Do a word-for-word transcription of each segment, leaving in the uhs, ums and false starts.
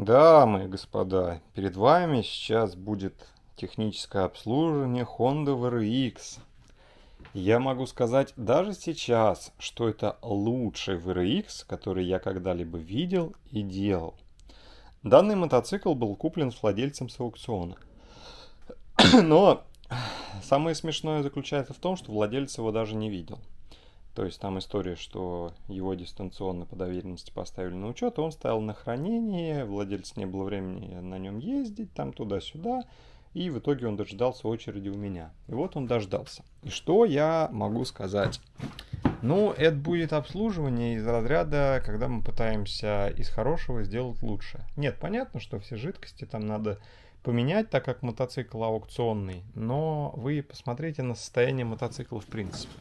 Дамы и господа, перед вами сейчас будет техническое обслуживание Honda ви ар икс. Я могу сказать даже сейчас, что это лучший ви ар икс, который я когда-либо видел и делал. Данный мотоцикл был куплен с владельцем с аукциона. Но самое смешное заключается в том, что владелец его даже не видел. То есть там история, что его дистанционно по доверенности поставили на учет, он стоял на хранении, владельца не было времени на нем ездить, там туда-сюда, и в итоге он дождался очереди у меня. И вот он дождался. И что я могу сказать? Ну, это будет обслуживание из разряда, когда мы пытаемся из хорошего сделать лучше. Нет, понятно, что все жидкости там надо поменять, так как мотоцикл аукционный, но вы посмотрите на состояние мотоцикла в принципе.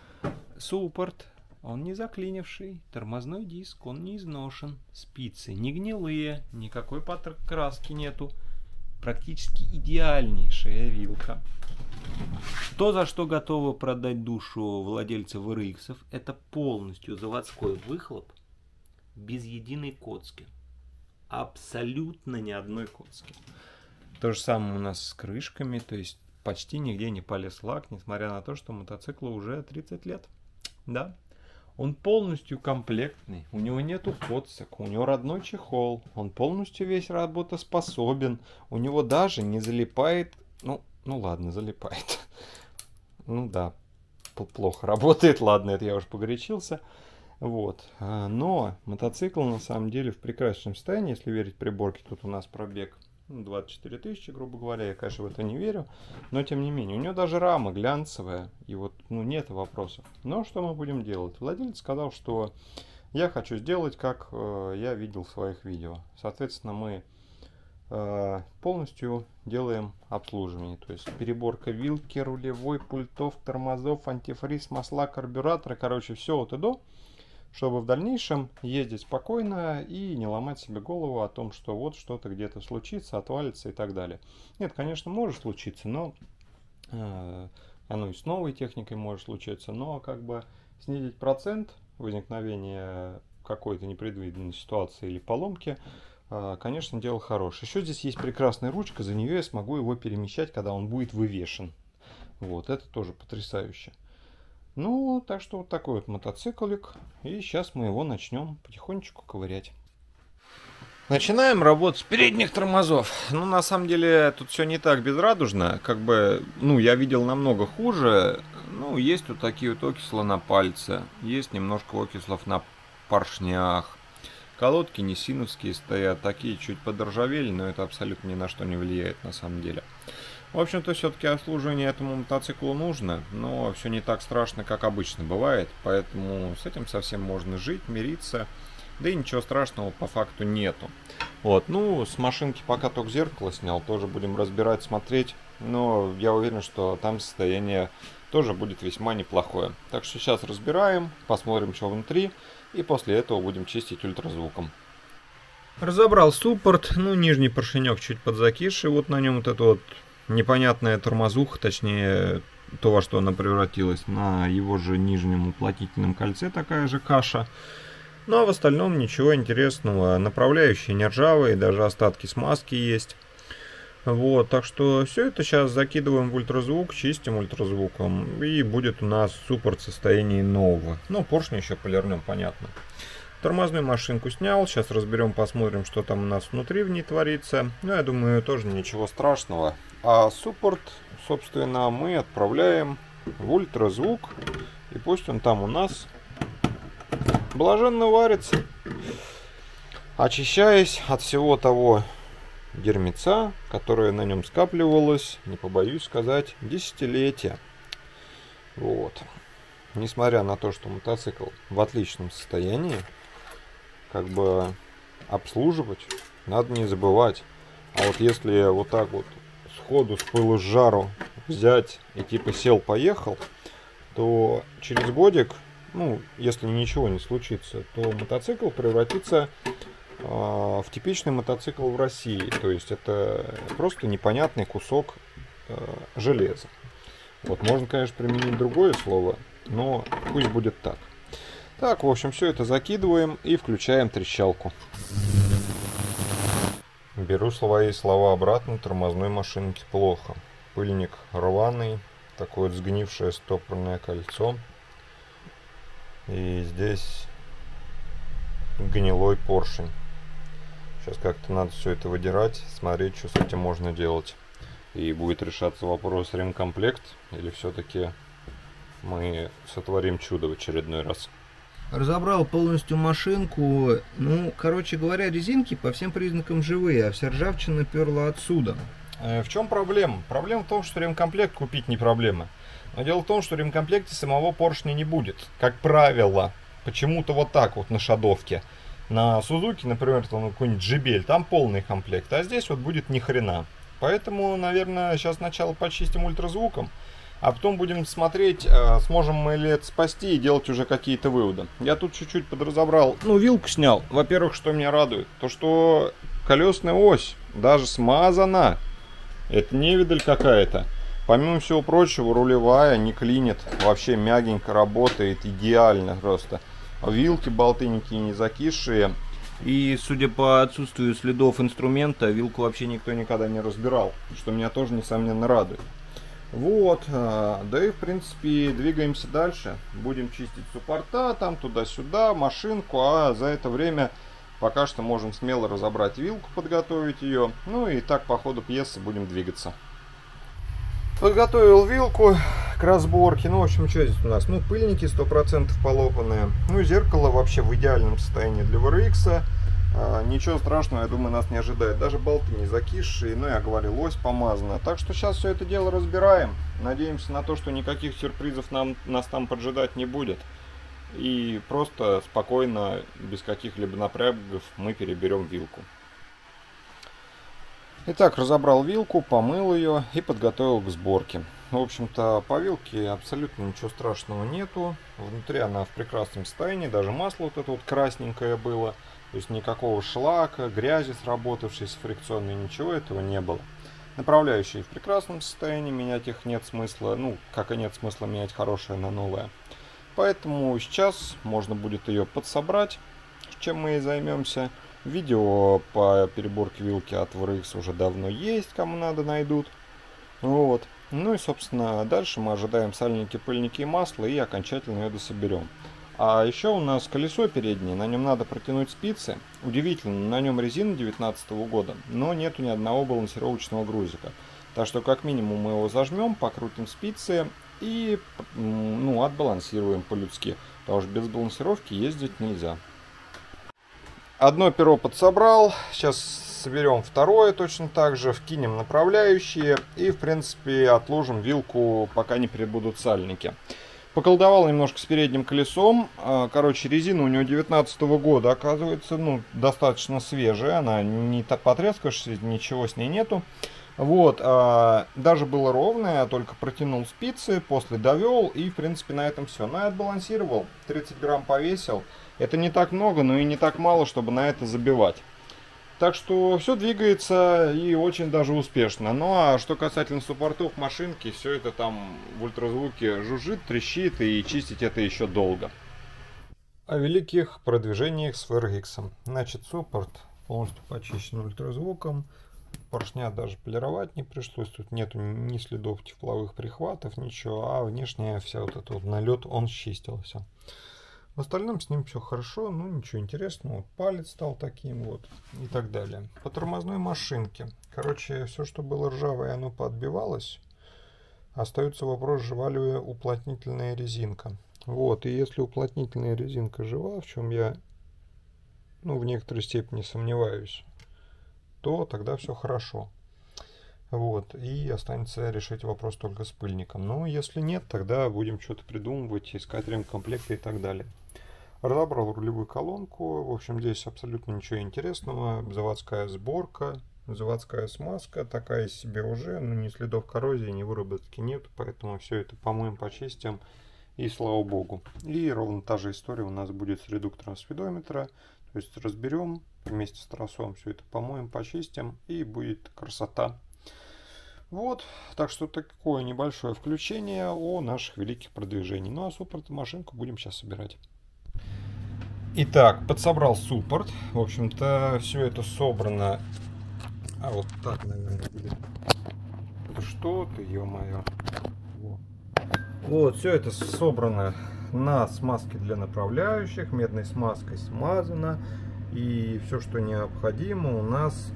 Суппорт, он не заклинивший, тормозной диск, он не изношен, спицы не гнилые, никакой покраски нету, практически идеальнейшая вилка. То, за что готовы продать душу владельца ви ар иксов, это полностью заводской выхлоп, без единой коцки, абсолютно ни одной коцки. То же самое у нас с крышками, то есть почти нигде не полез лак, несмотря на то, что мотоциклу уже тридцать лет. Да, он полностью комплектный, у него нету коцок, у него родной чехол, он полностью весь работоспособен, у него даже не залипает, ну, ну ладно, залипает. Ну да, плохо работает, ладно, это я уж погорячился. Вот, но мотоцикл на самом деле в прекрасном состоянии, если верить приборке, тут у нас пробег двадцать четыре тысячи, грубо говоря, я, конечно, в это не верю, но тем не менее, у него даже рама глянцевая, и вот, ну, нет вопросов. Но что мы будем делать? Владелец сказал, что я хочу сделать, как э, я видел в своих видео. Соответственно, мы э, полностью делаем обслуживание, то есть переборка вилки, рулевой, пультов, тормозов, антифриз, масла, карбюратора, короче, все от и до, чтобы в дальнейшем ездить спокойно и не ломать себе голову о том, что вот что-то где-то случится, отвалится и так далее. Нет, конечно, может случиться, но э, оно и с новой техникой может случиться, но как бы снизить процент возникновения какой-то непредвиденной ситуации или поломки, э, конечно, дело хорошее. Еще здесь есть прекрасная ручка, за нее я смогу его перемещать, когда он будет вывешен. Вот, это тоже потрясающе. Ну, так что вот такой вот мотоциклик. И сейчас мы его начнем потихонечку ковырять. Начинаем работу с передних тормозов. Ну, на самом деле, тут все не так безрадужно. Как бы, ну, я видел намного хуже. Ну, есть вот такие вот окислы на пальце. Есть немножко окислов на поршнях. Колодки нисиновские стоят. Такие чуть подоржавели, но это абсолютно ни на что не влияет на самом деле. В общем-то, все-таки обслуживание этому мотоциклу нужно, но все не так страшно, как обычно бывает, поэтому с этим совсем можно жить, мириться, да и ничего страшного по факту нету. Вот, ну, с машинки пока только зеркало снял, тоже будем разбирать, смотреть, но я уверен, что там состояние тоже будет весьма неплохое. Так что сейчас разбираем, посмотрим, что внутри, и после этого будем чистить ультразвуком. Разобрал суппорт, ну, нижний поршенек чуть подзакисший, вот на нем вот это вот непонятная тормозуха, точнее то, во что она превратилась, на его же нижнем уплотнительном кольце такая же каша. Ну а в остальном ничего интересного, направляющие не ржавые, даже остатки смазки есть. Вот, так что все это сейчас закидываем в ультразвук, чистим ультразвуком, и будет у нас суппорт в состоянии нового. Ну, поршни еще полирнем, понятно. Тормозную машинку снял, сейчас разберем, посмотрим, что там у нас внутри в ней творится. Ну, я думаю, тоже ничего страшного. А суппорт, собственно, мы отправляем в ультразвук, и пусть он там у нас блаженно варится, очищаясь от всего того дерьмеца, которое на нем скапливалось, не побоюсь сказать, десятилетия. Вот. Несмотря на то, что мотоцикл в отличном состоянии, как бы обслуживать надо не забывать. А вот если вот так вот сходу с пылу с жару взять и типа сел-поехал, то через годик, ну, если ничего не случится, то мотоцикл превратится э, в типичный мотоцикл в России. То есть это просто непонятный кусок э, железа. Вот, можно, конечно, применить другое слово, но пусть будет так. Так, в общем, все это закидываем и включаем трещалку. Беру свои слова обратно, тормозной машинке плохо. Пыльник рваный, такое вот сгнившее стопорное кольцо. И здесь гнилой поршень. Сейчас как-то надо все это выдирать, смотреть, что с этим можно делать. И будет решаться вопрос ремкомплект, или все-таки мы сотворим чудо в очередной раз. Разобрал полностью машинку. Ну, короче говоря, резинки по всем признакам живые, а вся ржавчина перла отсюда. Э, в чем проблема? Проблема в том, что ремкомплект купить не проблема. Но дело в том, что в ремкомплекте самого поршня не будет. Как правило, почему-то вот так вот на шадовке. На Сузуки, например, там какой-нибудь джи би эл, там полный комплект, а здесь вот будет ни хрена. Поэтому, наверное, сейчас сначала почистим ультразвуком, а потом будем смотреть, сможем мы ли это спасти и делать уже какие-то выводы. Я тут чуть-чуть подразобрал, ну, вилку снял. Во-первых, что меня радует, то что колесная ось даже смазана. Это невидаль какая-то. Помимо всего прочего, рулевая не клинит, вообще мягенько работает, идеально просто. Вилки, болты никакие не закисшие. И, судя по отсутствию следов инструмента, вилку вообще никто никогда не разбирал, что меня тоже, несомненно, радует. Вот, да и, в принципе, двигаемся дальше. Будем чистить суппорта, там туда-сюда, машинку, а за это время пока что можем смело разобрать вилку, подготовить ее. Ну и так по ходу пьесы будем двигаться. Подготовил вилку к разборке. Ну, в общем, что здесь у нас? Ну, пыльники сто процентов полопанные. Ну, зеркало вообще в идеальном состоянии для ви эр икс. А, ничего страшного, я думаю, нас не ожидает. Даже болты не закисшие. Ну, я говорил, ось помазана. Так что сейчас все это дело разбираем. Надеемся на то, что никаких сюрпризов нам, нас там поджидать не будет. И просто спокойно, без каких-либо напрягов, мы переберем вилку. Итак, разобрал вилку, помыл ее и подготовил к сборке. В общем-то, по вилке абсолютно ничего страшного нету. Внутри она в прекрасном состоянии, даже масло вот это вот красненькое было. То есть никакого шлака, грязи сработавшейся фрикционной, ничего этого не было. Направляющие в прекрасном состоянии, менять их нет смысла. Ну, как и нет смысла менять хорошее на новое. Поэтому сейчас можно будет ее подсобрать, чем мы и займемся. Видео по переборке вилки от ви эр икс уже давно есть, кому надо найдут. Вот. Ну и, собственно, дальше мы ожидаем сальники, пыльники и масло и окончательно ее дособерем. А еще у нас колесо переднее, на нем надо протянуть спицы. Удивительно, на нем резина две тысячи девятнадцатого года, но нету ни одного балансировочного грузика. Так что как минимум мы его зажмем, покрутим спицы и ну, отбалансируем по-людски. Потому что без балансировки ездить нельзя. Одно перо подсобрал, сейчас соберем второе точно так же, вкинем направляющие и, в принципе, отложим вилку, пока не прибудут сальники. Поколдовал немножко с передним колесом, короче, резина у него две тысячи девятнадцатого года, оказывается, ну, достаточно свежая, она не потрескавшаяся, ничего с ней нету. Вот, а, даже было ровное, только протянул спицы, после довел и, в принципе, на этом все. Ну, я отбалансировал, тридцать грамм повесил. Это не так много, но и не так мало, чтобы на это забивать. Так что все двигается и очень даже успешно. Ну, а что касательно суппортов машинки, все это там в ультразвуке жужжит, трещит и чистить это еще долго. О великих продвижениях с ви эр икс. Значит, суппорт полностью почищен ультразвуком. Поршня даже полировать не пришлось, тут нету ни следов тепловых прихватов, ничего, а внешняя вся вот этот вот налет он счистился. В остальном с ним все хорошо, ну ничего интересного, вот палец стал таким вот и так далее. По тормозной машинке, короче, все, что было ржавое, оно подбивалось. Остается вопрос, жива ли уплотнительная резинка. Вот, и если уплотнительная резинка жива, в чем я, ну, в некоторой степени сомневаюсь, то тогда все хорошо. Вот, и останется решить вопрос только с пыльником. Но если нет, тогда будем что-то придумывать, искать ремкомплекты и так далее. Разобрал рулевую колонку. В общем, здесь абсолютно ничего интересного. Заводская сборка, заводская смазка, такая себе уже, но ни следов коррозии, ни выработки нет, поэтому все это помоем, почистим, и слава богу. И ровно та же история у нас будет с редуктором спидометра. То есть разберем, вместе с тросом все это помоем, почистим, и будет красота. Вот, так что такое небольшое включение о наших великих продвижениях. Ну а суппорт машинку будем сейчас собирать. Итак, подсобрал суппорт. В общем-то, все это собрано А вот так, наверное, будет. Да что ты, ё-моё. Вот. Вот, все это собрано на смазке для направляющих, медной смазкой смазано. И все, что необходимо, у нас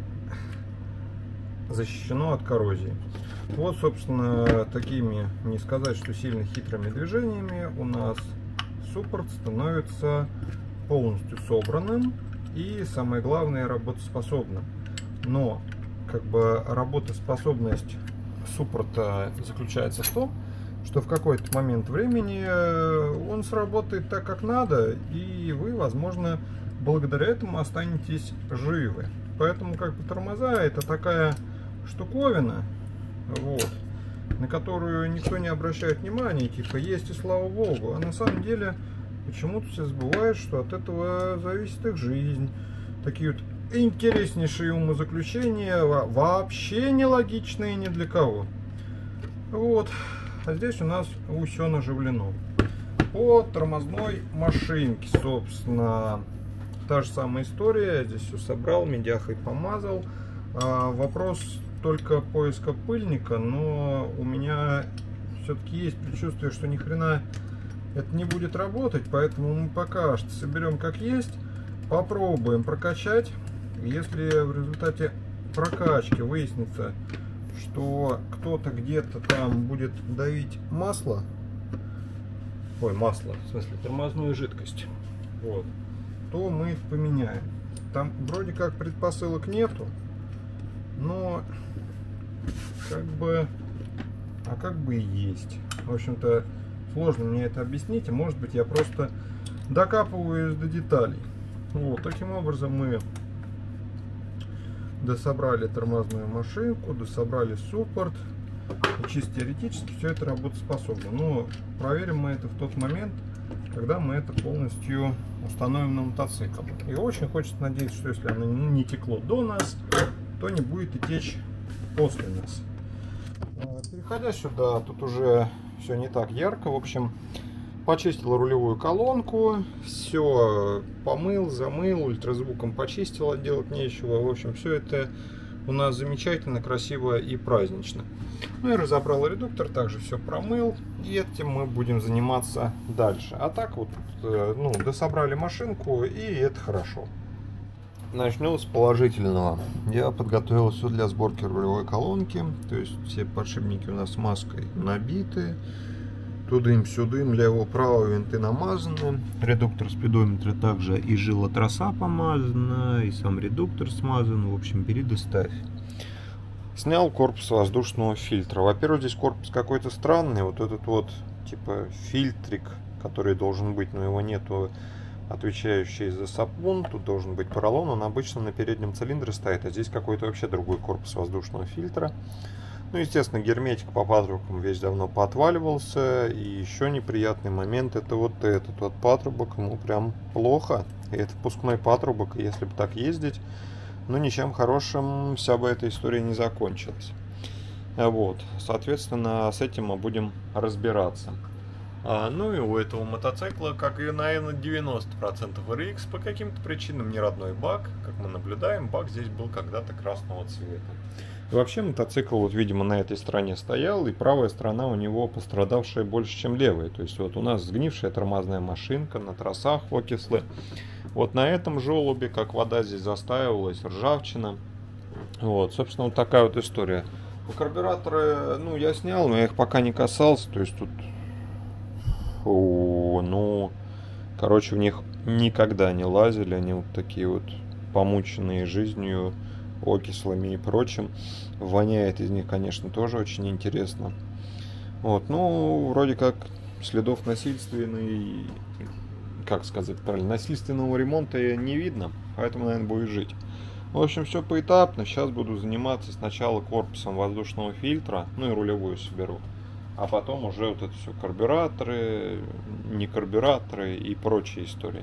защищено от коррозии. Вот, собственно, такими, не сказать, что сильно хитрыми движениями у нас суппорт становится полностью собранным и, самое главное, работоспособным. Но, как бы, работоспособность суппорта заключается в том, что в какой-то момент времени он сработает так, как надо, и вы, возможно, благодаря этому останетесь живы. Поэтому, как бы, тормоза — это такая штуковина, вот, на которую никто не обращает внимания, типа есть и слава богу. А на самом деле почему-то все забывают, что от этого зависит их жизнь. Такие вот интереснейшие умозаключения, вообще нелогичные ни для кого. Вот, а здесь у нас все наживлено. По тормозной машинке, собственно, та же самая история. Я здесь все собрал, медяхой помазал. А, вопрос только поиска пыльника, но у меня все-таки есть предчувствие, что ни хрена это не будет работать, поэтому мы пока что соберем как есть, попробуем прокачать. Если в результате прокачки выяснится, что кто-то где-то там будет давить масло, ой, масло, в смысле тормозную жидкость, вот, то мы их поменяем. Там вроде как предпосылок нету, но как бы, а как бы и есть. В общем-то, сложно мне это объяснить, и может быть я просто докапываюсь до деталей. Вот, таким образом мы дособрали тормозную машинку, дособрали суппорт. И чисто теоретически все это работоспособно. Но проверим мы это в тот момент, когда мы это полностью установим на мотоцикл. И очень хочется надеяться, что если оно не текло до нас, то не будет и течь после нас. Переходя сюда, тут уже все не так ярко. В общем, почистил рулевую колонку, все помыл, замыл, ультразвуком почистил, делать нечего. В общем, все это у нас замечательно, красиво и празднично. Ну и разобрал редуктор, также все промыл, и этим мы будем заниматься дальше. А так вот, ну, дособрали машинку, и это хорошо. Начнем с положительного. Я подготовил все для сборки рулевой колонки, то есть все подшипники у нас смазкой набиты. Тудым-сюдым, лево-право винты намазаны. Редуктор спидометра также и жила троса помазана, и сам редуктор смазан. В общем, бери да ставь. Снял корпус воздушного фильтра. Во-первых, здесь корпус какой-то странный. Вот этот вот, типа, фильтрик, который должен быть, но его нету, отвечающий за сапун. Тут должен быть поролон. Он обычно на переднем цилиндре стоит, а здесь какой-то вообще другой корпус воздушного фильтра. Ну, естественно, герметик по патрубкам весь давно поотваливался. И еще неприятный момент — это вот этот вот патрубок. Ему прям плохо. И это впускной патрубок. И если бы так ездить, ну, ничем хорошим вся бы эта история не закончилась. Вот. Соответственно, с этим мы будем разбираться. А, ну и у этого мотоцикла, как и, наверное, девяносто процентов эр икс, по каким-то причинам не родной бак. Как мы наблюдаем, бак здесь был когда-то красного цвета. И вообще мотоцикл, вот, видимо, на этой стороне стоял, и правая сторона у него пострадавшая больше, чем левая. То есть вот у нас сгнившая тормозная машинка, на тросах окислы. Вот на этом желобе, как вода здесь застаивалась, ржавчина. Вот, собственно, вот такая вот история. У карбюратора, ну, я снял, но я их пока не касался. То есть тут, фу, ну, короче, в них никогда не лазили. Они вот такие вот помученные жизнью, окислами и прочим. Воняет из них, конечно, тоже очень интересно. Вот, ну, вроде как следов насильственной, как сказать правильно, насильственного ремонта не видно, поэтому, наверное, будет жить. В общем, все поэтапно. Сейчас буду заниматься сначала корпусом воздушного фильтра, ну и рулевую соберу, а потом уже вот это все карбюраторы, не карбюраторы и прочие истории.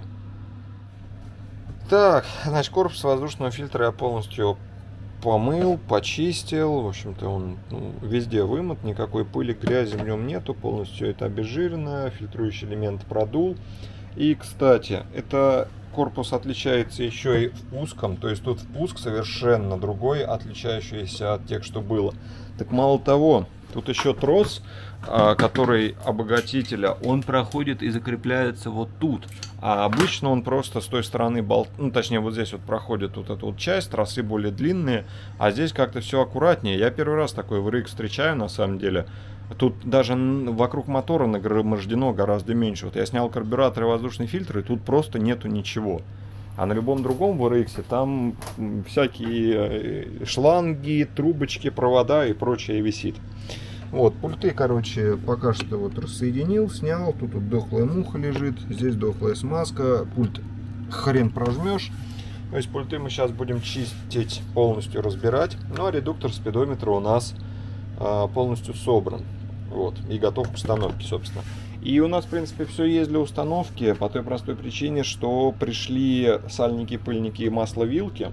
Так, значит, корпус воздушного фильтра я полностью помыл, почистил. В общем-то, он, ну, везде вымыт, никакой пыли, грязи в нем нету, полностью это обезжирено, фильтрующий элемент продул. И, кстати, это корпус отличается еще и впуском, то есть тут впуск совершенно другой, отличающийся от тех, что было. Так мало того, тут еще трос, который обогатителя, он проходит и закрепляется вот тут. А обычно он просто с той стороны, болт... ну точнее вот здесь вот проходит вот эта вот часть, тросы более длинные, а здесь как-то все аккуратнее. Я первый раз такой в эр икс встречаю на самом деле. Тут даже вокруг мотора нагромождено гораздо меньше. Вот я снял карбюратор и воздушный фильтр, и тут просто нету ничего. А на любом другом в эр икс там всякие шланги, трубочки, провода и прочее висит. Вот, пульты, короче, пока что вот рассоединил, снял. Тут вот дохлая муха лежит, здесь дохлая смазка. Пульт хрен прожмешь. То есть пульты мы сейчас будем чистить, полностью разбирать. Ну а редуктор спидометра у нас а, полностью собран. Вот, и готов к установке, собственно. И у нас, в принципе, все есть для установки по той простой причине, что пришли сальники, пыльники и масло-вилки.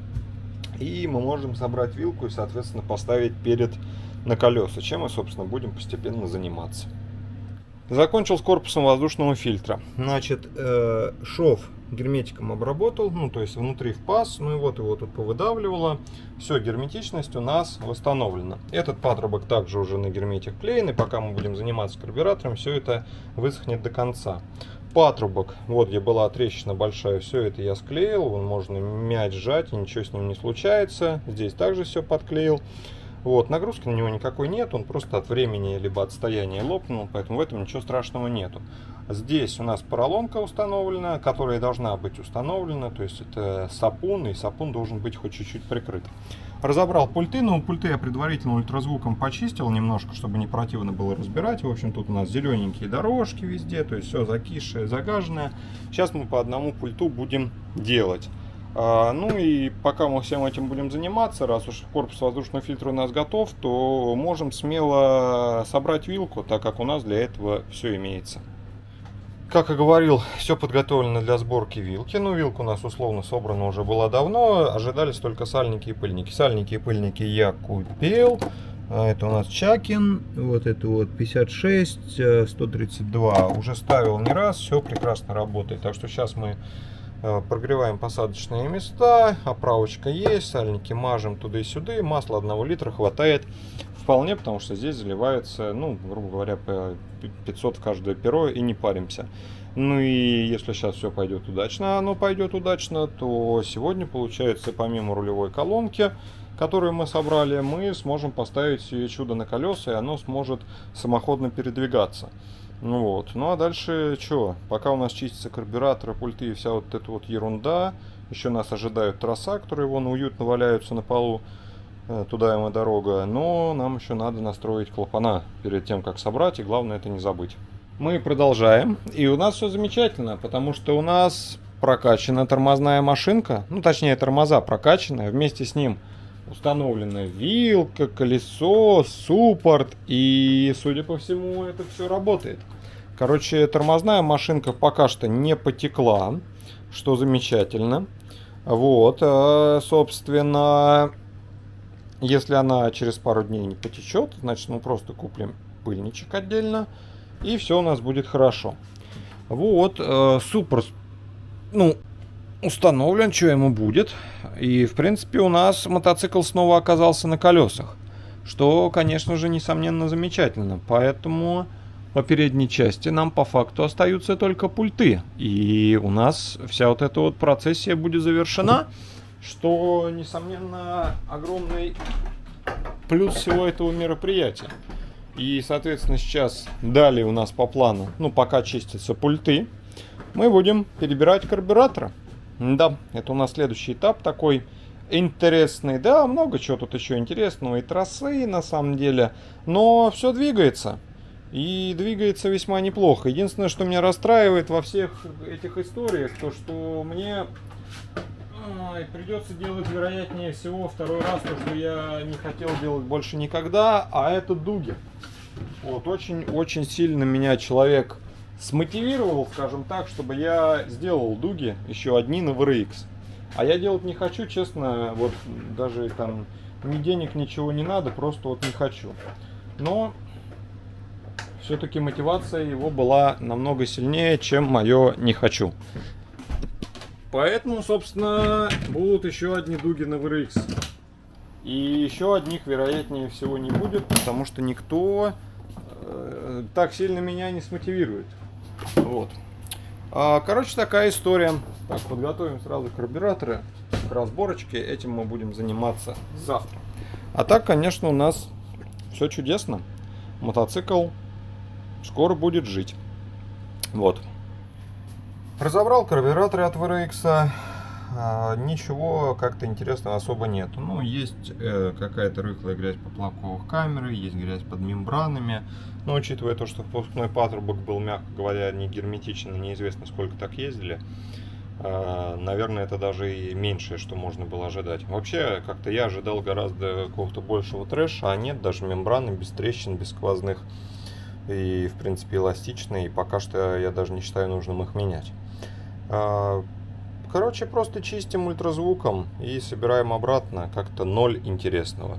И мы можем собрать вилку и, соответственно, поставить перед на колеса, чем мы, собственно, будем постепенно заниматься. Закончил с корпусом воздушного фильтра. Значит, э, шов герметиком обработал, ну, то есть внутри в паз, ну и вот его тут повыдавливало. Все, герметичность у нас восстановлена. Этот патрубок также уже на герметик клеен, и пока мы будем заниматься карбюратором, все это высохнет до конца. Патрубок, вот где была трещина большая, все это я склеил, вон можно мять, сжать, и ничего с ним не случается. Здесь также все подклеил. Вот, нагрузки на него никакой нет, он просто от времени либо от стояния лопнул, поэтому в этом ничего страшного нету. Здесь у нас поролонка установлена, которая должна быть установлена, то есть это сапун, и сапун должен быть хоть чуть-чуть прикрыт. Разобрал пульты, но пульты я предварительно ультразвуком почистил немножко, чтобы не противно было разбирать. В общем, тут у нас зелененькие дорожки везде, то есть все закисшее, загаженное. Сейчас мы по одному пульту будем делать. А, ну и пока мы всем этим будем заниматься, раз уж корпус воздушного фильтра у нас готов, то можем смело собрать вилку, так как у нас для этого все имеется. Как и говорил, все подготовлено для сборки вилки. Ну, вилка у нас условно собрана уже была давно, ожидались только сальники и пыльники. Сальники и пыльники я купил. Это у нас Чакин, вот это вот пятьдесят шесть сто тридцать два. Уже ставил не раз, все прекрасно работает. Так что сейчас мы прогреваем посадочные места, оправочка есть, сальники мажем туда и сюда, масла одного литра хватает вполне, потому что здесь заливается, ну, грубо говоря, по пятьсот в каждое перо, и не паримся. Ну и если сейчас все пойдет удачно, оно пойдет удачно, то сегодня, получается, помимо рулевой колонки, которую мы собрали, мы сможем поставить себе чудо на колеса, и оно сможет самоходно передвигаться. Ну вот, ну а дальше что? Пока у нас чистится карбюратор, пульты и вся вот эта вот ерунда, еще нас ожидают троса, которые вон уютно валяются на полу, туда им и дорога, но нам еще надо настроить клапана перед тем, как собрать, и главное это не забыть. Мы продолжаем, и у нас все замечательно, потому что у нас прокачана тормозная машинка, ну точнее тормоза прокачанная, вместе с ним установлена вилка, колесо, суппорт, и, судя по всему, это все работает. Короче, тормозная машинка пока что не потекла, что замечательно. Вот, собственно, если она через пару дней не потечет, значит мы просто купим пыльничек отдельно, и все у нас будет хорошо. Вот, суппорт, ну, установлен, что ему будет. И, в принципе, у нас мотоцикл снова оказался на колесах, что, конечно же, несомненно замечательно. Поэтому по передней части нам по факту остаются только пульты. И у нас вся вот эта вот процессия будет завершена, что, несомненно, огромный плюс всего этого мероприятия. И, соответственно, сейчас далее у нас по плану, ну, пока чистятся пульты, мы будем перебирать карбюратор. Да, это у нас следующий этап такой интересный. Да, много чего тут еще интересного. И трассы, на самом деле. Но все двигается. И двигается весьма неплохо. Единственное, что меня расстраивает во всех этих историях, то, что мне ой, придется делать, вероятнее всего, второй раз то, что я не хотел делать больше никогда. А это дуги. Вот, очень-очень сильно меня человек смотивировал, скажем так, чтобы я сделал дуги еще одни на вэ эр икс. А я делать не хочу, честно, вот даже там ни денег, ничего не надо, просто вот не хочу. Но все-таки мотивация его была намного сильнее, чем мое не хочу. Поэтому, собственно, будут еще одни дуги на ви ар икс. И еще одних, вероятнее всего, не будет, потому что никто э, так сильно меня не смотивирует. Вот. А, короче, такая история. Так, подготовим сразу карбюраторы к разборочке. Этим мы будем заниматься завтра. А так, конечно, у нас все чудесно. Мотоцикл скоро будет жить. Вот. Разобрал карбюраторы от ви ар икс. А, ничего как-то интересного особо нету. Ну, есть э, какая-то рыхлая грязь поплавковых камеры, есть грязь под мембранами. Но учитывая то, что впускной патрубок был, мягко говоря, не герметичен, неизвестно сколько так ездили, э, наверное, это даже и меньшее, что можно было ожидать. Вообще, как-то я ожидал гораздо какого-то большего трэша, а нет, даже мембраны без трещин, без сквозных и, в принципе, эластичные. И пока что я даже не считаю нужным их менять. Короче, просто чистим ультразвуком и собираем обратно. Как-то ноль интересного.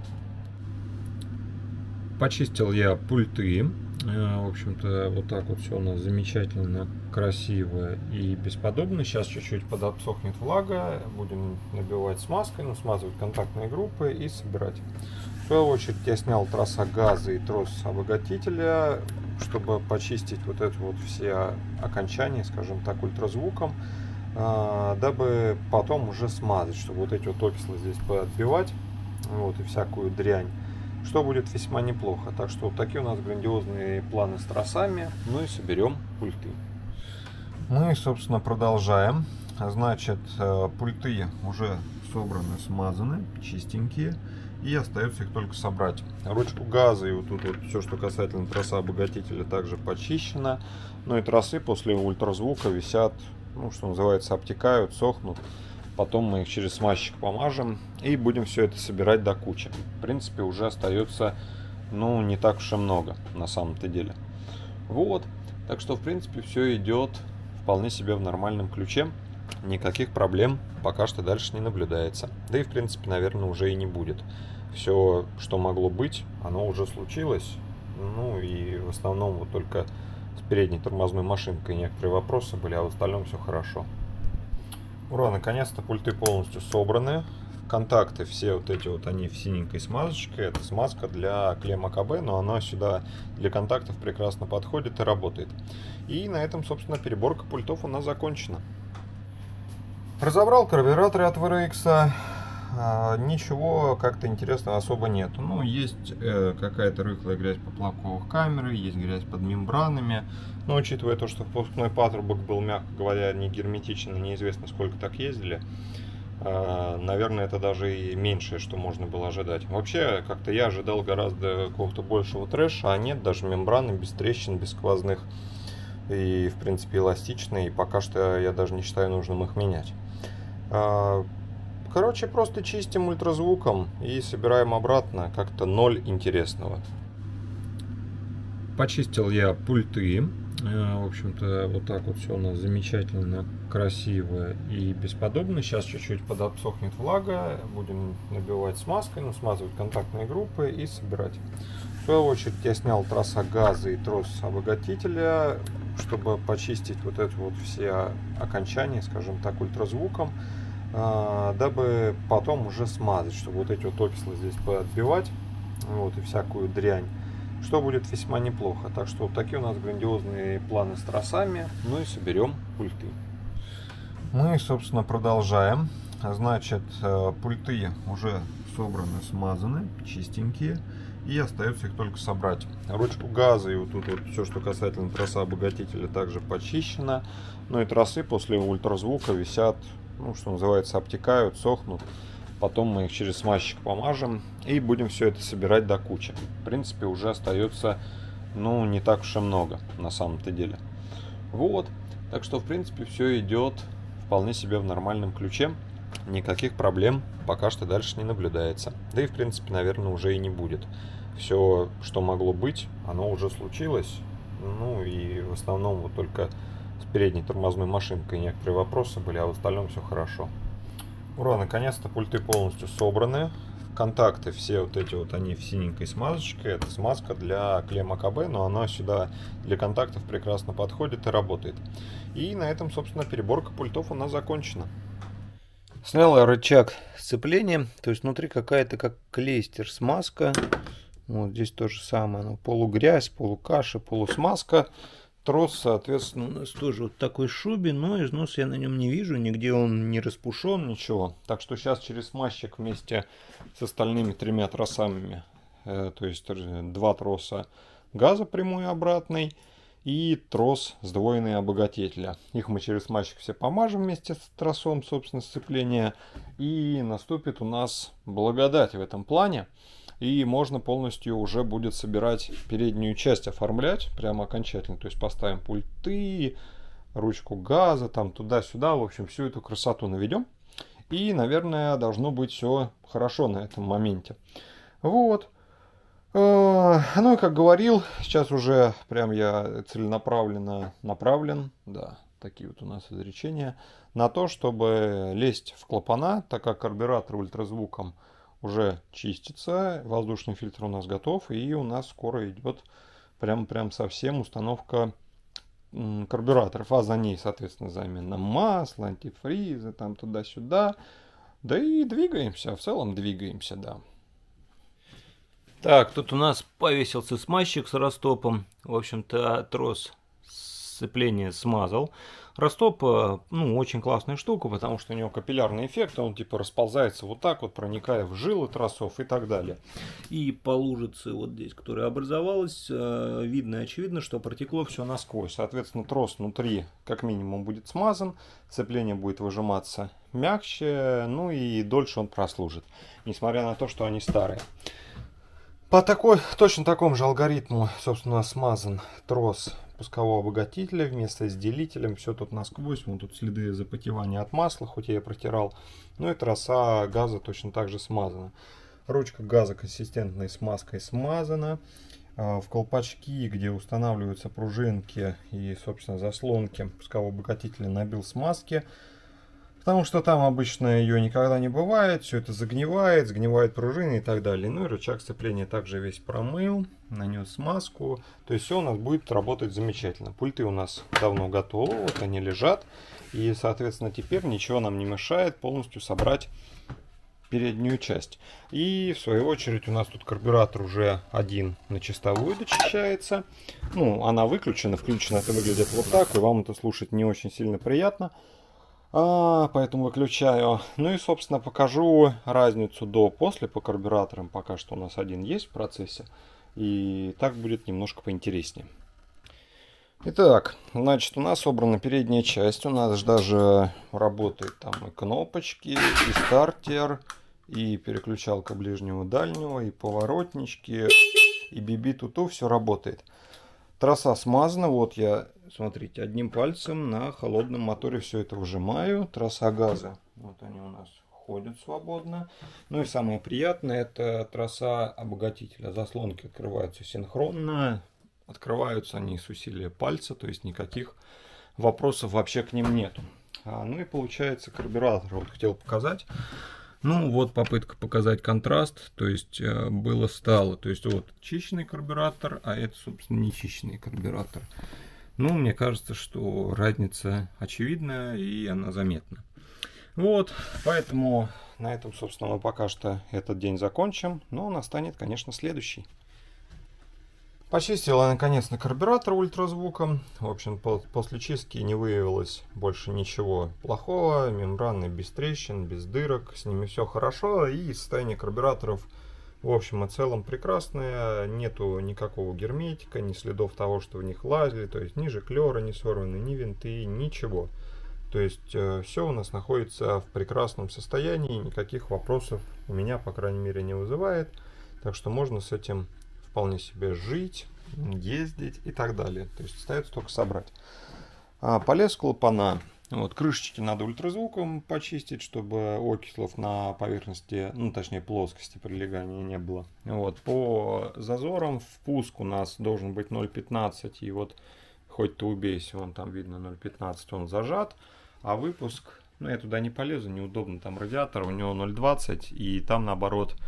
Почистил я пульты. В общем-то, вот так вот все у нас замечательно, красиво и бесподобно. Сейчас чуть-чуть подобсохнет влага. Будем набивать смазкой, ну, смазывать контактные группы и собирать. В свою очередь я снял троса газа и трос обогатителя, чтобы почистить вот это вот все окончания, скажем так, ультразвуком, дабы потом уже смазать, чтобы вот эти вот окислы здесь подбивать, вот, и всякую дрянь, что будет весьма неплохо. Так что вот такие у нас грандиозные планы с тросами. Ну и соберем пульты. Мы, собственно, продолжаем. Значит, пульты уже собраны, смазаны, чистенькие, и остается их только собрать. Ручку газа и вот тут вот все, что касательно троса обогатителя, также почищено. Ну и тросы после ультразвука висят, ну, что называется, обтекают, сохнут. Потом мы их через смазчик помажем и будем все это собирать до кучи. В принципе, уже остается, ну, не так уж и много на самом-то деле. Вот. Так что, в принципе, все идет вполне себе в нормальном ключе. Никаких проблем пока что дальше не наблюдается. Да и, в принципе, наверное, уже и не будет. Все, что могло быть, оно уже случилось. Ну и в основном вот только с передней тормозной машинкой некоторые вопросы были, а в остальном все хорошо. Ура, наконец-то пульты полностью собраны. Контакты все вот эти вот, они в синенькой смазочке. Это смазка для клемм АКБ, но она сюда для контактов прекрасно подходит и работает. И на этом, собственно, переборка пультов у нас закончена. Разобрал карбюраторы от ви ар икс. Ничего как-то интересного особо нету. Ну, есть э, какая-то рыхлая грязь поплавковых камеры, есть грязь под мембранами. Но учитывая то, что впускной патрубок был, мягко говоря, не герметичен, неизвестно сколько так ездили, э, наверное, это даже и меньшее, что можно было ожидать. Вообще, как-то я ожидал гораздо какого-то большего трэша, а нет, даже мембраны без трещин, без сквозных и, в принципе, эластичные. И пока что я даже не считаю нужным их менять. Короче, просто чистим ультразвуком и собираем обратно. Как-то ноль интересного. Почистил я пульты. В общем-то, вот так вот все у нас замечательно, красиво и бесподобно. Сейчас чуть-чуть подобсохнет влага. Будем набивать смазкой, ну, смазывать контактные группы и собирать. В свою очередь я снял троса газа и трос обогатителя, чтобы почистить вот это вот все окончания, скажем так, ультразвуком, дабы потом уже смазать, чтобы вот эти вот окислы здесь подбивать, вот, и всякую дрянь, что будет весьма неплохо. Так что вот такие у нас грандиозные планы с тросами. Ну и соберем пульты. Мы, собственно, продолжаем. Значит, пульты уже собраны, смазаны, чистенькие, и остается их только собрать. Ручку газа и вот тут вот все, что касательно троса обогатителя, также почищено. Ну и тросы после ультразвука висят, ну, что называется, обтекают, сохнут. Потом мы их через смазчик помажем и будем все это собирать до кучи. В принципе, уже остается, ну, не так уж и много на самом-то деле. Вот. Так что, в принципе, все идет вполне себе в нормальном ключе. Никаких проблем пока что дальше не наблюдается. Да и, в принципе, наверное, уже и не будет. Все, что могло быть, оно уже случилось. Ну и в основном вот только с передней тормозной машинкой некоторые вопросы были, а в остальном все хорошо. Ура, наконец-то пульты полностью собраны. контакты, все вот эти вот, они в синенькой смазочке. Это смазка для клемм АКБ, но она сюда для контактов прекрасно подходит и работает. И на этом, собственно, переборка пультов у нас закончена. Снял я рычаг сцепления, то есть внутри какая-то как клейстер смазка. Вот здесь то же самое, ну, полугрязь, полукаша, полусмазка. Трос, соответственно, у нас тоже вот такой шубе, но износ я на нем не вижу, нигде он не распушен, ничего. Так что сейчас через смазчик вместе с остальными тремя тросами, э, то есть два троса газа прямой и обратный, и трос сдвоенный обогатителя. Их мы через смазчик все помажем вместе с тросом, собственно, сцепления. И наступит у нас благодать в этом плане. И можно полностью уже будет собирать переднюю часть, оформлять прямо окончательно. То есть поставим пульты, ручку газа, там туда-сюда. В общем, всю эту красоту наведем. И, наверное, должно быть все хорошо на этом моменте. Вот. Ну и как говорил, сейчас уже прям я целенаправленно направлен, да, такие вот у нас изречения, на то, чтобы лезть в клапана, так как карбюратор ультразвуком уже чистится, воздушный фильтр у нас готов, и у нас скоро идет прям, прям совсем установка карбюраторов, а за ней, соответственно, замена масла, антифриза, там туда-сюда, да и двигаемся, в целом двигаемся, да. Так, тут у нас повесился смазчик с растопом. В общем-то, трос сцепления смазал. Растоп, ну, очень классная штука, потому что у него капиллярный эффект. Он типа расползается вот так вот, проникая в жилы тросов и так далее. И по лужице вот здесь, которая образовалась, видно и очевидно, что протекло все насквозь. Соответственно, трос внутри как минимум будет смазан. Сцепление будет выжиматься мягче, ну и дольше он прослужит. Несмотря на то, что они старые. По такой, точно такому же алгоритму, собственно, смазан трос пускового обогатителя вместе с делителем. Все тут насквозь, вон тут следы запотевания от масла, хоть я и протирал. Ну и троса газа точно так же смазана. Ручка газа консистентной смазкой смазана. В колпачки, где устанавливаются пружинки и, собственно, заслонки пускового обогатителя, набил смазки. Потому что там обычно ее никогда не бывает, все это загнивает, сгнивает пружины и так далее. Ну и рычаг сцепления также весь промыл, нанес смазку. То есть все у нас будет работать замечательно. Пульты у нас давно готовы, вот они лежат. И, соответственно, теперь ничего нам не мешает полностью собрать переднюю часть. И в свою очередь у нас тут карбюратор уже один на чистовую дочищается. Ну, она выключена, включена это выглядит вот так, и вам это слушать не очень сильно приятно. А, поэтому выключаю. Ну и, собственно, покажу разницу до-после по карбюраторам. Пока что у нас один есть в процессе. И так будет немножко поинтереснее. Итак, значит, у нас собрана передняя часть. У нас даже работает там и кнопочки, и стартер, и переключалка ближнего-дальнего, и поворотнички, и би-би-ту-ту. Все работает. Троса смазана. Вот я, смотрите, одним пальцем на холодном моторе все это выжимаю. Троса газа. Вот они у нас ходят свободно. Ну и самое приятное, это троса обогатителя. Заслонки открываются синхронно. Открываются они с усилия пальца. То есть никаких вопросов вообще к ним нету. А, ну и получается карбюратор. Вот хотел показать. Ну вот попытка показать контраст, то есть э, было-стало. То есть вот чищенный карбюратор, а это, собственно, не чищенный карбюратор. Ну, мне кажется, что разница очевидна и она заметна. Вот, поэтому на этом, собственно, мы пока что этот день закончим. Но настанет, конечно, следующий. Почистил я наконец-то карбюратор ультразвуком. В общем, по после чистки не выявилось больше ничего плохого. Мембраны без трещин, без дырок. С ними все хорошо. И состояние карбюраторов в общем и целом прекрасное. Нету никакого герметика, ни следов того, что в них лазили. То есть ни жиклера не сорваны, ни винты, ничего. То есть э, все у нас находится в прекрасном состоянии. Никаких вопросов у меня, по крайней мере, не вызывает. Так что можно с этим вполне себе жить, ездить и так далее. То есть остается только собрать. А, полез клапана. Вот, крышечки надо ультразвуком почистить, чтобы окислов на поверхности, ну точнее плоскости прилегания не было. Вот, по зазорам впуск у нас должен быть ноль пятнадцать. И вот хоть ты убейся, вон там видно ноль пятнадцать, он зажат. А выпуск, ну я туда не полезу, неудобно, там радиатор, у него ноль двадцать. И там наоборот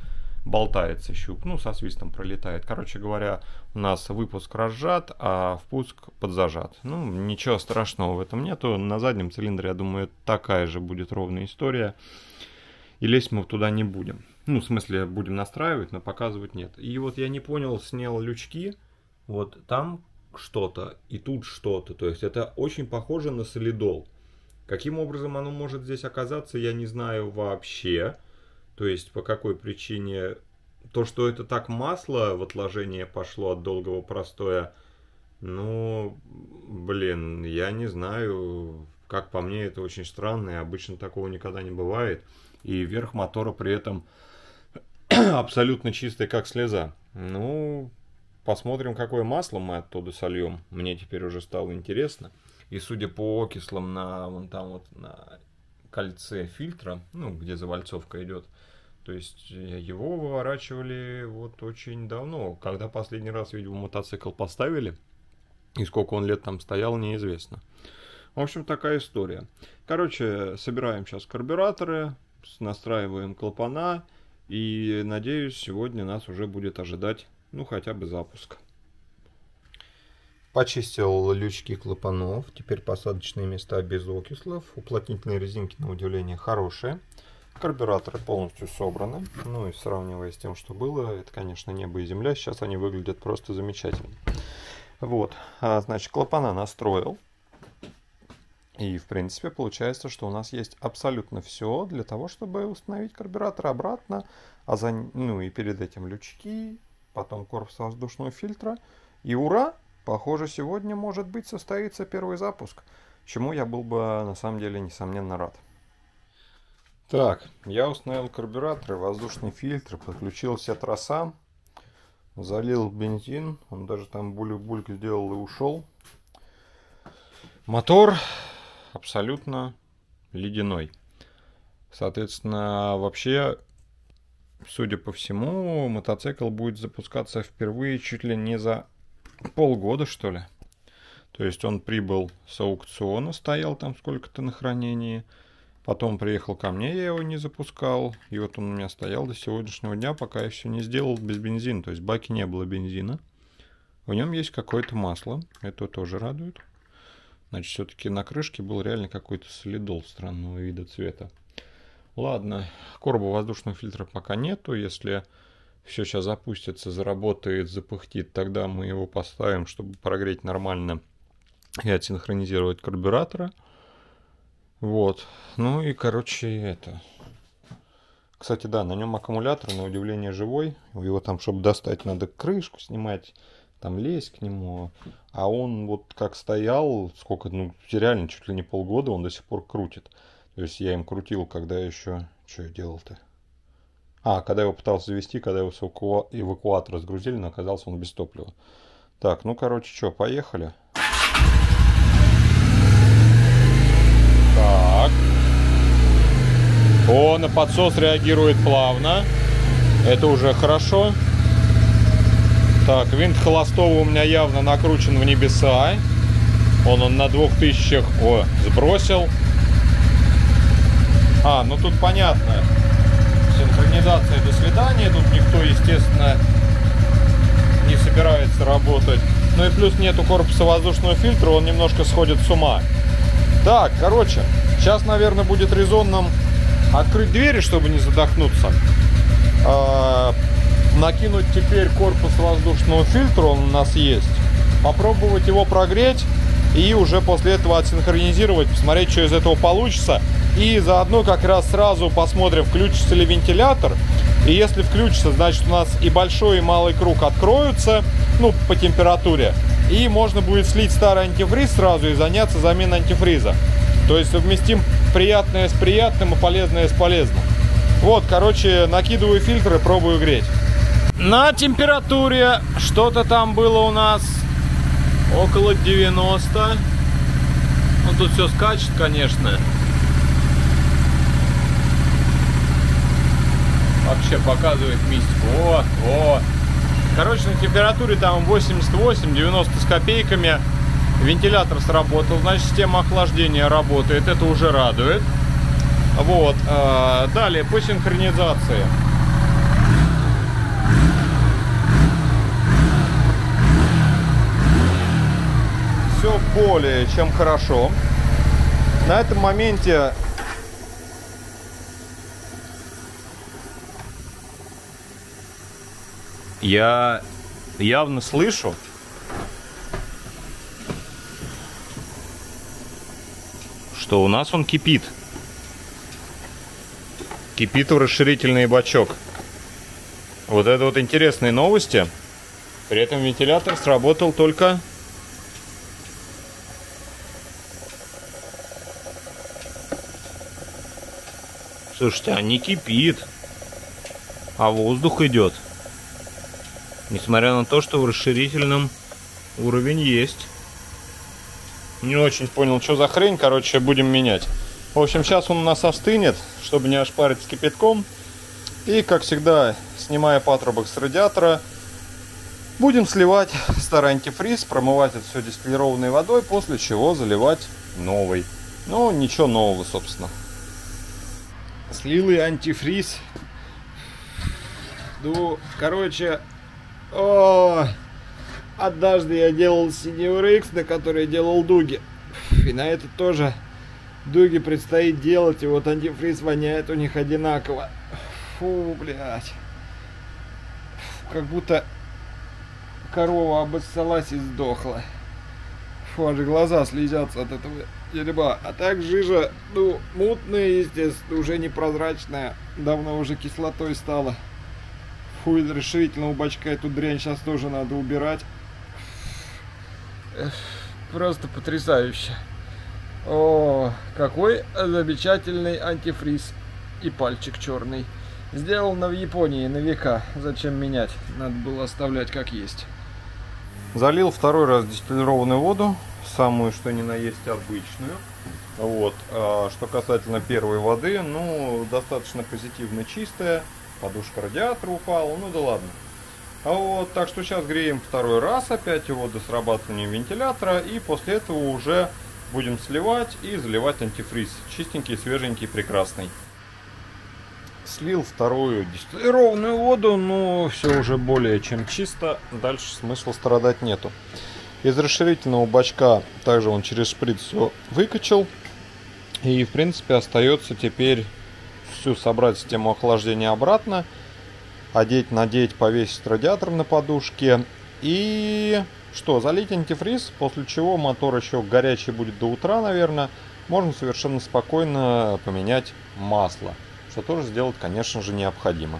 болтается щуп, ну, со свистом пролетает. Короче говоря, у нас выпуск разжат, а впуск подзажат. Ну, ничего страшного в этом нету. На заднем цилиндре, я думаю, такая же будет ровная история. И лезть мы туда не будем. Ну, в смысле, будем настраивать, но показывать нет. И вот я не понял, снял лючки. Вот там что-то и тут что-то. То есть это очень похоже на солидол. Каким образом оно может здесь оказаться, я не знаю вообще. То есть по какой причине. То, что это так масло в отложение пошло от долгого простоя. Ну, блин, я не знаю. Как по мне, это очень странно. И обычно такого никогда не бывает. И верх мотора при этом абсолютно чистый, как слеза. Ну, посмотрим, какое масло мы оттуда сольем. Мне теперь уже стало интересно. И судя по окислам на вон там вот на кольце фильтра, ну, где завальцовка идет, то есть его выворачивали вот очень давно. Когда последний раз, видимо, мотоцикл поставили, и сколько он лет там стоял, неизвестно. В общем, такая история. Короче, собираем сейчас карбюраторы, настраиваем клапана, и, надеюсь, сегодня нас уже будет ожидать, ну, хотя бы запуск. Почистил лючки клапанов, теперь посадочные места без окислов, уплотнительные резинки, на удивление, хорошие. Карбюраторы полностью собраны, ну и сравнивая с тем, что было, это, конечно, небо и земля, сейчас они выглядят просто замечательно. Вот, а, значит, клапана настроил. И, в принципе, получается, что у нас есть абсолютно все для того, чтобы установить карбюратор обратно, а за, ну и перед этим лючки, потом корпус воздушного фильтра. И ура! Похоже, сегодня, может быть, состоится первый запуск, чему я был бы, на самом деле, несомненно рад. Так, я установил карбюратор, воздушный фильтр, подключил все троса, залил бензин, он даже там буль-бульк сделал и ушел. Мотор абсолютно ледяной. Соответственно, вообще, судя по всему, мотоцикл будет запускаться впервые чуть ли не за полгода, что ли. То есть он прибыл с аукциона, стоял там сколько-то на хранении. Потом приехал ко мне, я его не запускал. И вот он у меня стоял до сегодняшнего дня, пока я все не сделал без бензина. То есть в баке не было бензина. В нем есть какое-то масло. Это тоже радует. Значит, все-таки на крышке был реально какой-то солидол странного вида цвета. Ладно, короба воздушного фильтра пока нету. Если все сейчас запустится, заработает, запыхтит, тогда мы его поставим, чтобы прогреть нормально и отсинхронизировать карбюратора. Вот. Ну и, короче, это... Кстати, да, на нем аккумулятор, на удивление, живой. Его там, чтобы достать, надо крышку снимать, там лезть к нему. А он вот как стоял, сколько, ну, реально чуть ли не полгода, он до сих пор крутит. То есть я им крутил, когда еще... Что я делал-то? А, когда его пытался завести, когда его с эвакуатора разгрузили, но оказался он без топлива. Так, ну, короче, что, поехали. Так. О, на подсос реагирует плавно. Это уже хорошо. Так, винт холостого у меня явно накручен в небеса. Он, он на двух тысячах, о, сбросил. А, ну тут понятно. Синхронизация до свидания. Тут никто, естественно, не собирается работать. Ну и плюс нету корпуса воздушного фильтра, он немножко сходит с ума. Так, короче, сейчас, наверное, будет резонным открыть двери, чтобы не задохнуться. А, накинуть теперь корпус воздушного фильтра, он у нас есть. Попробовать его прогреть и уже после этого отсинхронизировать, посмотреть, что из этого получится. И заодно как раз сразу посмотрим, включится ли вентилятор. И если включится, значит, у нас и большой, и малый круг откроются, ну, по температуре. И можно будет слить старый антифриз сразу и заняться заменой антифриза. То есть совместим приятное с приятным и полезное с полезным. Вот, короче, накидываю фильтры, пробую греть. На температуре что-то там было у нас около девяноста. Ну, тут все скачет, конечно. Вообще показывает мистику. О, о. Короче, на температуре там восемьдесят восемь девяносто с копейками. Вентилятор сработал, значит, система охлаждения работает. Это уже радует. Вот. Далее, по синхронизации. более чем хорошо. На этом моменте я явно слышу, что у нас он кипит. Кипит в расширительный бачок. Вот это вот интересные новости. При этом вентилятор сработал только... Слушайте, а не кипит, а воздух идет. Несмотря на то, что в расширительном уровень есть. Не очень понял, что за хрень. Короче, будем менять. В общем, сейчас он у нас остынет, чтобы не ошпарить с кипятком. И, как всегда, снимая патрубок с радиатора, будем сливать старый антифриз, промывать это все дистиллированной водой, после чего заливать новый. Ну, ничего нового, собственно. Слил и антифриз. Ну, короче, о, однажды я делал Senior X, на которой я делал дуги. И на это тоже дуги предстоит делать. И вот антифриз воняет у них одинаково. Фу, блядь. Как будто корова обоссалась и сдохла. Фу, аж глаза слезятся от этого дерьма. А так жижа, ну, мутная, естественно, уже непрозрачная. Давно уже кислотой стала. Фу, из расширительного бачка эту дрянь сейчас тоже надо убирать. Просто потрясающе. О, какой замечательный антифриз. И пальчик черный. Сделано в Японии на века. Зачем менять? Надо было оставлять как есть. Залил второй раз дистиллированную воду. Самую, что ни на есть, обычную. Вот. А что касательно первой воды, ну, достаточно позитивно чистая. Подушка радиатора упала, ну да ладно. А вот, так что сейчас греем второй раз опять его до срабатывания вентилятора. И после этого уже будем сливать и заливать антифриз. Чистенький, свеженький, прекрасный. Слил вторую дистиллированную воду, но все уже более чем чисто. Дальше смысла страдать нету. Из расширительного бачка также он через шприц все выкачал. И в принципе остается теперь всю собрать систему охлаждения обратно. Одеть, надеть, повесить радиатор на подушке. И что, залить антифриз, после чего мотор еще горячий будет до утра, наверное. Можно совершенно спокойно поменять масло. Что тоже сделать, конечно же, необходимо.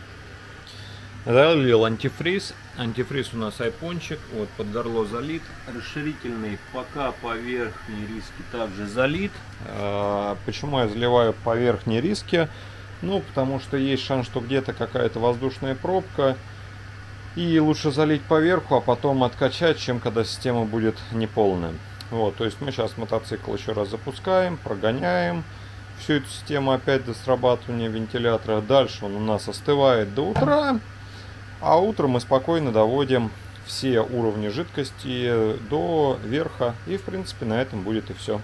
Залил антифриз. Антифриз у нас айпончик. Вот под горло залит. Расширительный пока по верхней риске также залит. Почему я заливаю по верхней риске? Ну, потому что есть шанс, что где-то какая-то воздушная пробка. И лучше залить поверху, а потом откачать, чем когда система будет неполная. Вот, то есть мы сейчас мотоцикл еще раз запускаем, прогоняем всю эту систему опять до срабатывания вентилятора. Дальше он у нас остывает до утра. А утром мы спокойно доводим все уровни жидкости до верха. И в принципе на этом будет и все.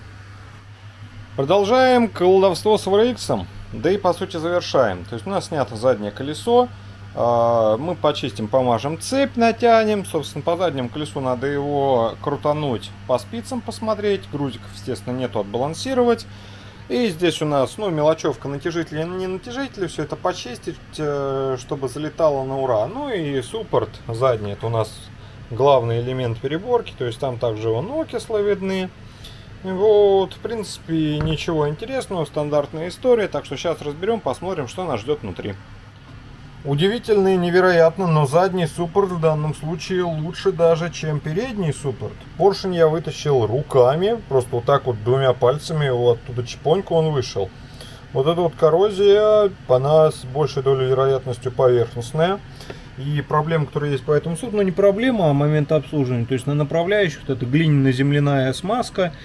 Продолжаем колдовство с ви эр икс. Да и по сути завершаем. То есть у нас снято заднее колесо. Мы почистим, помажем цепь, натянем. Собственно, по заднему колесу надо его крутануть, по спицам посмотреть. Грузиков, естественно, нету, отбалансировать. И здесь у нас, ну, мелочевка, натяжители, не натяжители. Все это почистить, чтобы залетало на ура. Ну и суппорт задний. Это у нас главный элемент переборки. То есть там также вон окисла видны. Вот, в принципе, ничего интересного, стандартная история. Так что сейчас разберем, посмотрим, что нас ждет внутри. Удивительно и невероятно, но задний суппорт в данном случае лучше даже, чем передний суппорт. Поршень я вытащил руками, просто вот так вот двумя пальцами, вот оттуда чпоньку он вышел. Вот эта вот коррозия, она с большей долей вероятностью поверхностная. И проблема, которая есть по этому суппорту, ну не проблема, а момент обслуживания. То есть на направляющих вот это глиняно-земляная смазка.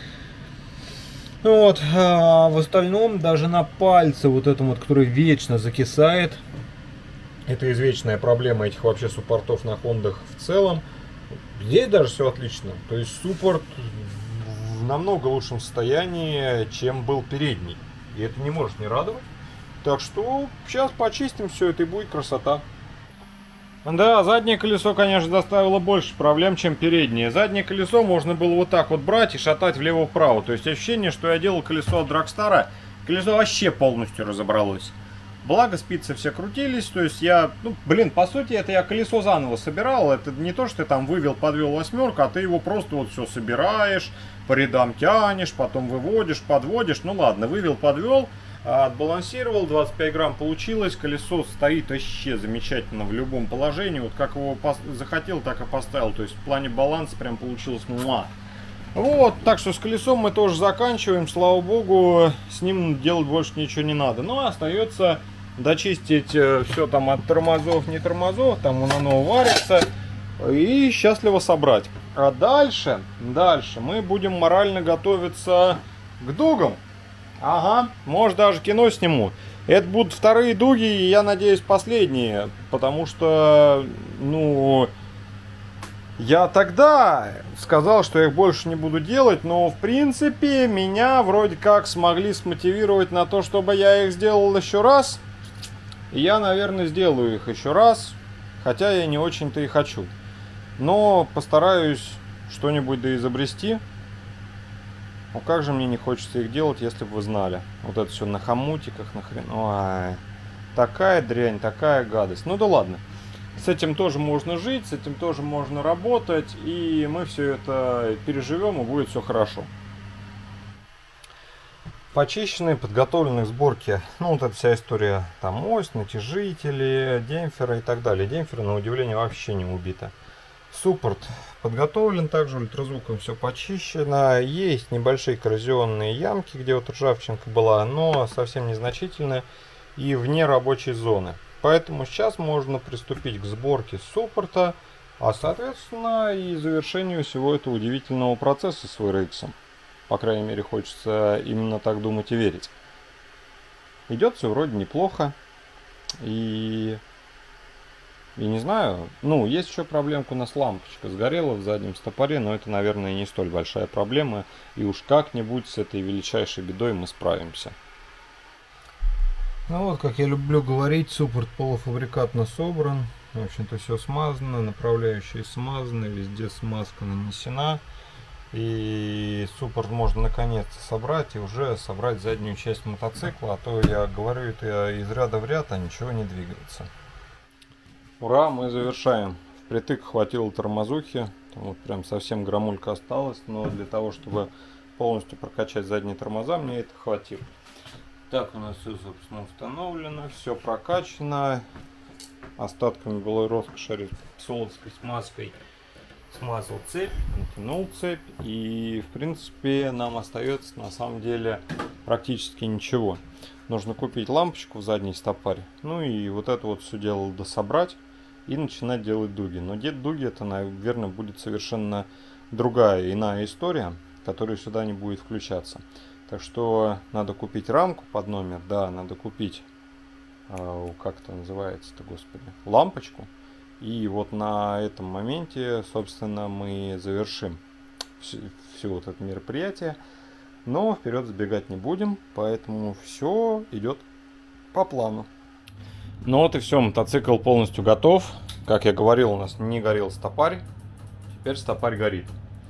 Вот, а в остальном даже на пальце вот этом вот, который вечно закисает. Это извечная проблема этих вообще суппортов на хондах в целом. Здесь даже все отлично. То есть суппорт в намного лучшем состоянии, чем был передний. И это не может не радовать. Так что сейчас почистим все это и будет красота. Да, заднее колесо, конечно, доставило больше проблем, чем переднее. Заднее колесо можно было вот так вот брать и шатать влево-вправо. То есть ощущение, что я делал колесо от Драгстара, колесо вообще полностью разобралось. Благо спицы все крутились, то есть я, ну, блин, по сути это я колесо заново собирал. Это не то, что ты там вывел, подвел восьмерку, а ты его просто вот все собираешь, по рядам тянешь, потом выводишь, подводишь. Ну ладно, вывел, подвел. Отбалансировал, двадцать пять грамм получилось, колесо стоит вообще замечательно в любом положении, вот как его захотел, так и поставил, то есть в плане баланса прям получилось муа. Вот, так что с колесом мы тоже заканчиваем, слава богу, с ним делать больше ничего не надо, но остается дочистить все там от тормозов, не тормозов, там оно варится, и счастливо собрать. А дальше, дальше мы будем морально готовиться к дугам. Ага, может даже кино сниму. Это будут вторые дуги, и я надеюсь последние, потому что, ну, я тогда сказал, что я их больше не буду делать, но в принципе меня вроде как смогли смотивировать на то, чтобы я их сделал еще раз. И я, наверное, сделаю их еще раз, хотя я не очень-то и хочу. Но постараюсь что-нибудь доизобрести. Ну как же мне не хочется их делать, если бы вы знали. Вот это все на хомутиках, нахрен. Ой, такая дрянь, такая гадость. Ну да ладно. С этим тоже можно жить, с этим тоже можно работать. И мы все это переживем, и будет все хорошо. Почищенные, подготовленные к сборке. Ну вот эта вся история. Там ось, натяжители, демпферы и так далее. Демпферы, на удивление, вообще не убиты. Суппорт подготовлен, также ультразвуком все почищено. Есть небольшие коррозионные ямки, где вот ржавчинка была, но совсем незначительная и вне рабочей зоны. Поэтому сейчас можно приступить к сборке суппорта, а соответственно и завершению всего этого удивительного процесса с ви эр икс. По крайней мере, хочется именно так думать и верить. Идет все вроде неплохо. И... И не знаю, ну, есть еще проблемка, у нас лампочка сгорела в заднем стопоре, но это, наверное, не столь большая проблема. И уж как-нибудь с этой величайшей бедой мы справимся. Ну вот, как я люблю говорить, суппорт полуфабрикатно собран. В общем-то, все смазано, направляющие смазаны, везде смазка нанесена. И суппорт можно наконец-то собрать и уже собрать заднюю часть мотоцикла. А то я говорю это из ряда в ряд, а ничего не двигается. Ура, мы завершаем. Впритык хватило тормозухи. Там вот прям совсем грамулька осталась. Но для того, чтобы полностью прокачать задние тормоза, мне это хватило. Так, у нас все, собственно, установлено. Все прокачано. Остатками былой роскоши солодской смазкой смазал цепь, натянул цепь. И, в принципе, нам остается на самом деле практически ничего. Нужно купить лампочку в задней стопаре. Ну и вот это вот все дело дособрать. И начинать делать дуги. Но делать дуги это, наверное, будет совершенно другая, иная история, которая сюда не будет включаться. Так что надо купить рамку под номер, да, надо купить, э, как это называется-то, господи, лампочку. И вот на этом моменте, собственно, мы завершим все, все вот это мероприятие. Но вперед забегать не будем, поэтому все идет по плану. Ну вот и все, мотоцикл полностью готов. Как я говорил, у нас не горел стопарь. Теперь стопарь горит.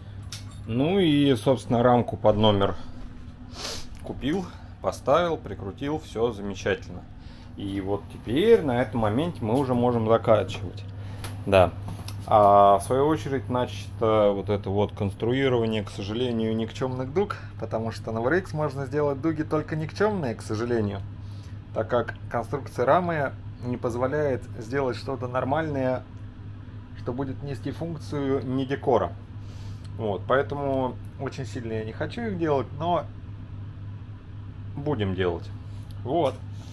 Ну и, собственно, рамку под номер купил, поставил, прикрутил, все замечательно. И вот теперь на этом моменте мы уже можем заканчивать. Да. А в свою очередь, значит, вот это вот конструирование, к сожалению, никчемных дуг, потому что на ви эр икс можно сделать дуги только никчемные, к сожалению, так как конструкция рамы не позволяет сделать что-то нормальное, что будет нести функцию не декора. Вот, поэтому очень сильно я не хочу их делать, но будем делать. Вот.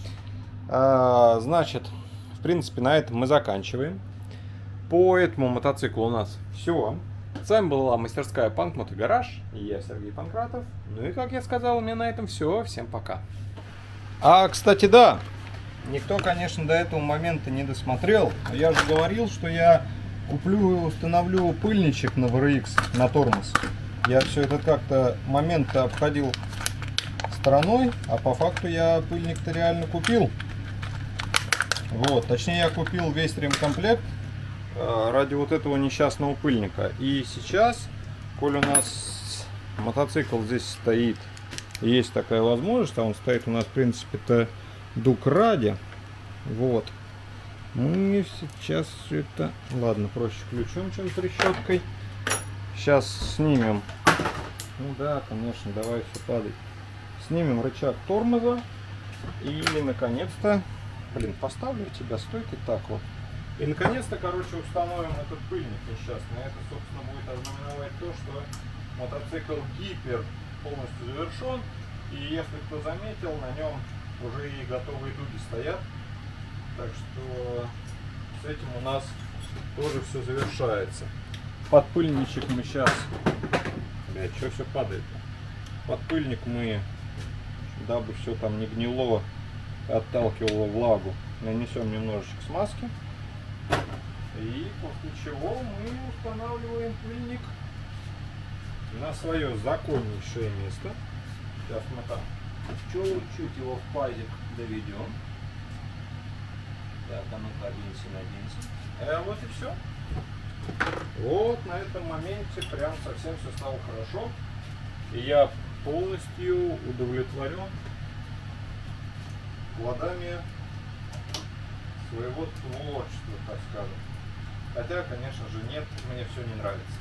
А, значит, в принципе, на этом мы заканчиваем. По этому мотоциклу у нас все. С вами была мастерская Панк Мотогараж. И я, Сергей Панкратов. Ну и, как я сказал, у меня на этом все. Всем пока. А, кстати, да. Никто, конечно, до этого момента не досмотрел. Я же говорил, что я куплю и установлю пыльничек на ви эр икс, на тормоз. Я все это как-то момент-то обходил стороной. А по факту я пыльник-то реально купил. Вот. Точнее, я купил весь ремкомплект. ради вот этого несчастного пыльника. И сейчас, коль у нас мотоцикл здесь стоит, есть такая возможность, а он стоит у нас в принципе-то дуг ради, вот, мы сейчас все это, ладно, проще ключом, чем трещоткой. Сейчас снимем, ну да, конечно, давай все падает. Снимем рычаг тормоза и наконец-то, блин, поставлю тебя, стой ты так вот. И наконец-то, короче, установим этот пыльник несчастный. Это, собственно, будет ознаменовать то, что мотоцикл Гипер полностью завершен. И если кто заметил, на нем уже и готовые дуги стоят. Так что с этим у нас тоже все завершается. Подпыльничек мы сейчас... Блядь, что все падает-то? Подпыльник мы, дабы все там не гнило, отталкивало влагу, нанесем немножечко смазки. И после чего мы устанавливаем пыльник на свое законнейшее место. Сейчас мы там чуть-чуть его в пазик доведем. Так, а ну-ка, оденься, наденься. А вот и все. Вот на этом моменте прям совсем все стало хорошо. И я полностью удовлетворен плодами своего творчества, так скажем. Хотя, конечно же, нет, мне все не нравится.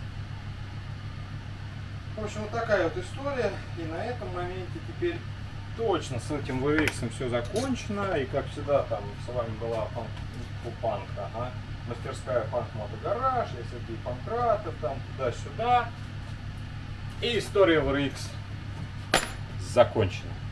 В общем, вот такая вот история. И на этом моменте теперь точно с этим ви икс все закончено. И как всегда, там с вами была панк, панк, ага, мастерская Панк Мотогараж, я Сергей Панкратов, там туда-сюда. И история ви икс закончена.